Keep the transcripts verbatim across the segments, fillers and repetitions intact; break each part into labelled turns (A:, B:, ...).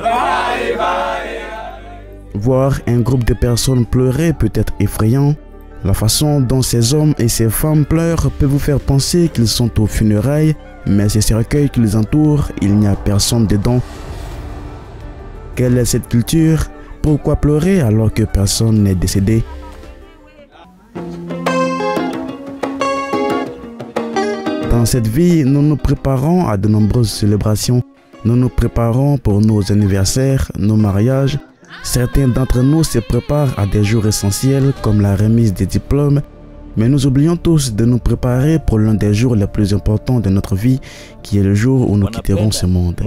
A: Voir un groupe de personnes pleurer peut être effrayant. La façon dont ces hommes et ces femmes pleurent peut vous faire penser qu'ils sont aux funérailles, mais ces cercueils qui les entourent, il n'y a personne dedans. Quelle est cette culture? Pourquoi pleurer alors que personne n'est décédé? Dans cette vie, nous nous préparons à de nombreuses célébrations. Nous nous préparons pour nos anniversaires, nos mariages. Certains d'entre nous se préparent à des jours essentiels comme la remise des diplômes, mais nous oublions tous de nous préparer pour l'un des jours les plus importants de notre vie, qui est le jour où nous quitterons ce monde.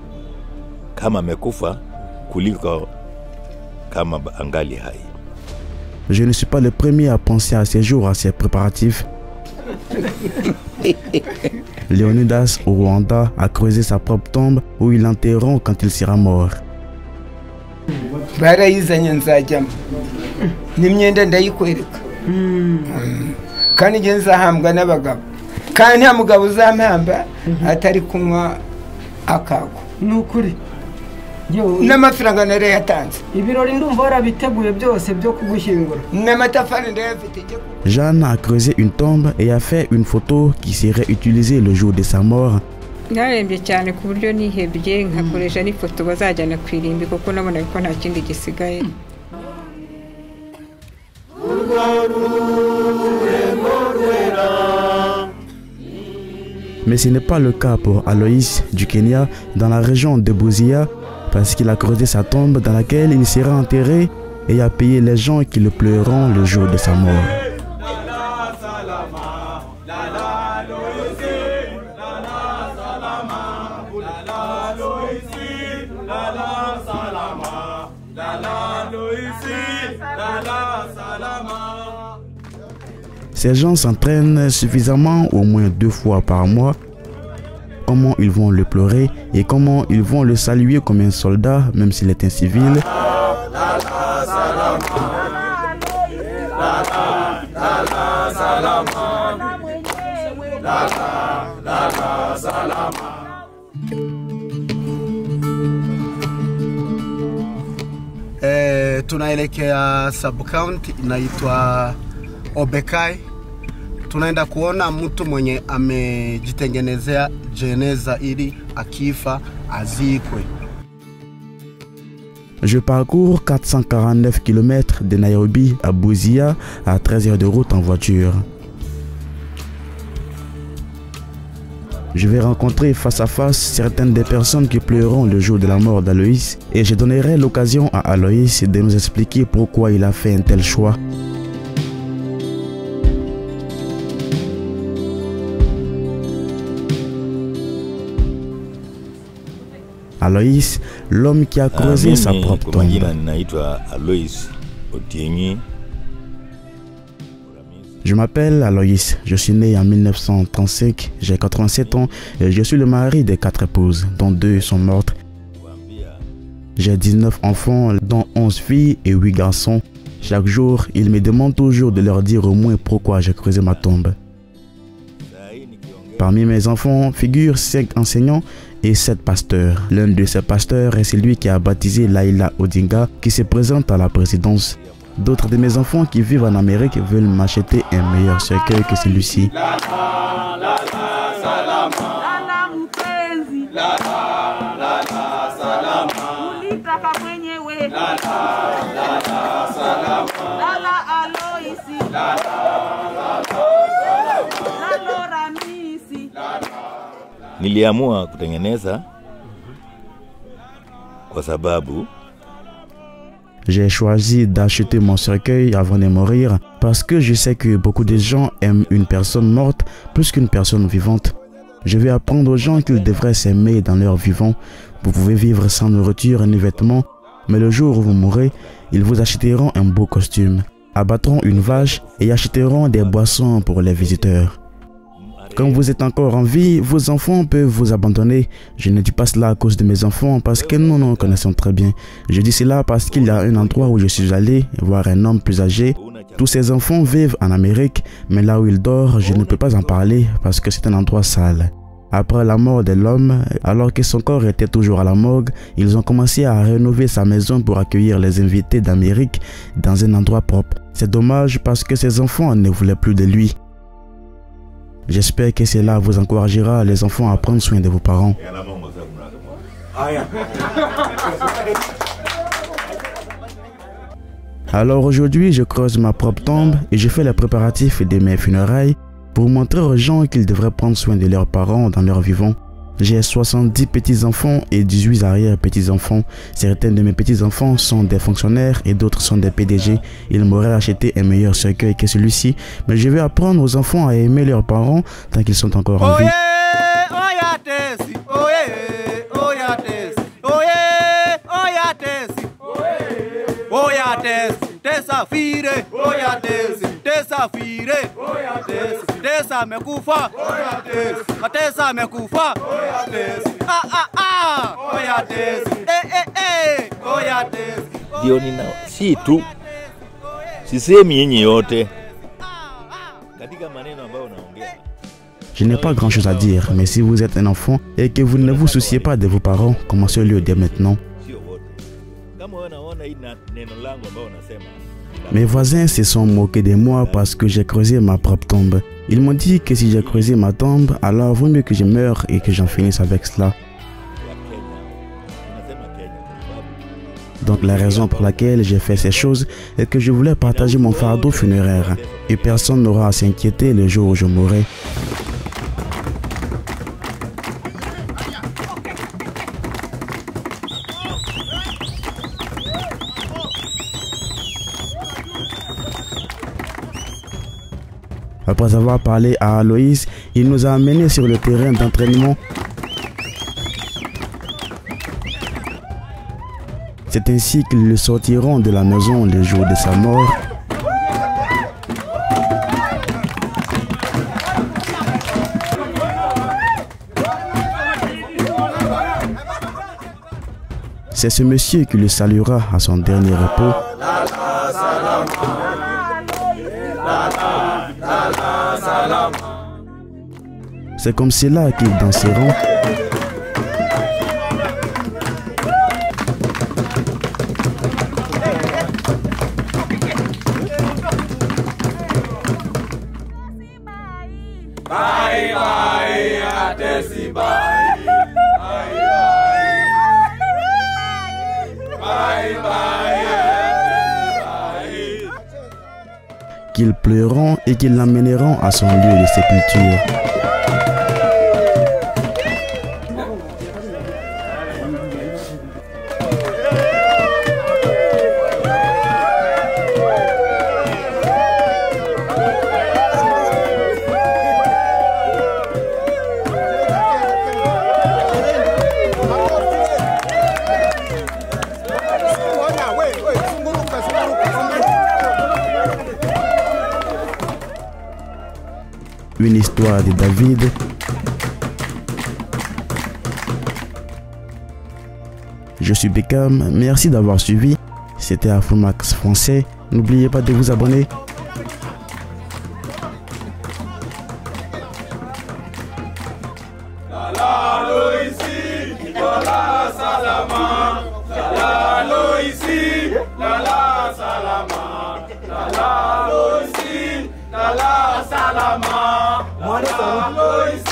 A: Je ne suis pas le premier à penser à ces jours, à ces préparatifs. Léonidas au Rwanda a creusé sa propre tombe où il l'enterrera quand il sera mort.
B: barayizanye nzajyamo n'imyenda ndayikwereka kandi nge nzahambwa n'abagabo kandi nta mugabo uzampamba atari kunywa akago
C: nukuri
B: n'amafaranga nare yatanze
C: ibirori ndumva warabiteguye byose byo kugushyingura
B: n'amatafari ndayafite.
A: Jeanne a creusé une tombe et a fait une photo qui serait utilisée le jour de sa mort.
D: narembye cyane ku buryo nihebye nkakoresha n'ifoto bazajyana ku irimbi kuko nabona ko nta kindi gisigaye.
A: Mais ce n'est pas le cas pour Aloïs du Kenya, dans la région de Busia, parce qu'il a creusé sa tombe dans laquelle il sera enterré et a payé les gens qui le pleureront le jour de sa mort. Ces gens s'entraînent suffisamment au moins deux fois par mois. Comment ils vont le pleurer et comment ils vont le saluer comme un soldat, même s'il est un civil.
E: Eh, tunaelekea sub-county inaitwa Obekai. Tunaenda kuona mtu mwenye amejitengenezea jeneza ili akifa azikwe.
A: Je parcours quatre cent quarante-neuf kilomètres de Nairobi à Busia à treize heures de route en voiture. Je vais rencontrer face à face certaines des personnes qui pleureront le jour de la mort d'Aloïs et je donnerai l'occasion à Aloïs de nous expliquer pourquoi il a fait un tel choix. Aloïs, l'homme qui a creusé sa propre tombe. Je m'appelle Aloïs, je suis né en mille neuf cent trente-cinq, j'ai quatre-vingt-sept ans et je suis le mari de quatre épouses, dont deux sont mortes. J'ai dix-neuf enfants, dont onze filles et huit garçons. Chaque jour, ils me demandent toujours de leur dire au moins pourquoi j'ai creusé ma tombe. Parmi mes enfants figurent cinq enseignants et sept pasteurs. L'un de ces pasteurs est celui qui a baptisé Laila Odinga qui se présente à la présidence. D'autres de mes enfants qui vivent en Amérique veulent m'acheter un meilleur cercueil que celui-ci.
F: Niliamua kutengeneza kwa sababu
A: j'ai choisi d'acheter mon cercueil avant de mourir parce que je sais que beaucoup de gens aiment une personne morte plus qu'une personne vivante. Je vais apprendre aux gens qu'ils devraient s'aimer dans leur vivant. Vous pouvez vivre sans nourriture ni vêtements, mais le jour où vous mourrez, ils vous achèteront un beau costume, abattront une vache et achèteront des boissons pour les visiteurs. Quand vous êtes encore en vie, vos enfants peuvent vous abandonner. Je ne dis pas cela à cause de mes enfants parce que nous nous connaissons très bien. Je dis cela parce qu'il y a un endroit où je suis allé voir un homme plus âgé. Tous ces enfants vivent en Amérique, mais là où il dort, je ne peux pas en parler parce que c'est un endroit sale. Après la mort de l'homme, alors que son corps était toujours à la morgue, ils ont commencé à rénover sa maison pour accueillir les invités d'Amérique dans un endroit propre. C'est dommage parce que ses enfants ne voulaient plus de lui. J'espère que cela vous encouragera les enfants à prendre soin de vos parents. Alors aujourd'hui, je creuse ma propre tombe et je fais les préparatifs de mes funérailles pour montrer aux gens qu'ils devraient prendre soin de leurs parents dans leur vivant. J'ai soixante-dix petits-enfants et dix-huit arrière-petits-enfants. Certains de mes petits-enfants sont des fonctionnaires et d'autres sont des P D G. Ils m'auraient acheté un meilleur cercueil que celui-ci, mais je vais apprendre aux enfants à aimer leurs parents tant qu'ils sont encore en vie.
F: Ndio nina si tu sisemi yenye yote katika maneno ambayo unaongea.
A: Je n'ai pas grand chose à dire, mais si vous êtes un enfant et que vous ne vous souciez pas de vos parents, commencez-le dès maintenant. Mes voisins se sont moqués de moi parce que j'ai creusé ma propre tombe. Ils m'ont dit que si j'ai creusé ma tombe, alors vaut mieux que je meure et que j'en finisse avec cela. Donc la raison pour laquelle j'ai fait ces choses est que je voulais partager mon fardeau funéraire et personne n'aura à s'inquiéter le jour où je mourrai. Après avoir parlé à Aloïs, il nous a amenés sur le terrain d'entraînement. C'est ainsi qu'ils le sortiront de la maison le jour de sa mort. C'est ce monsieur qui le saluera à son dernier repos. C'est comme cela qu'ils danseront.
G: Bye bye, Atesi bye. Bye bye, bye.
A: Qu'ils pleureront et qu'ils l'emmèneront à son lieu de sépulture. Une histoire de David. Je suis Beckham, merci d'avoir suivi. C'était Afromax Français. N'oubliez pas de vous abonner.
G: Salama, Salama,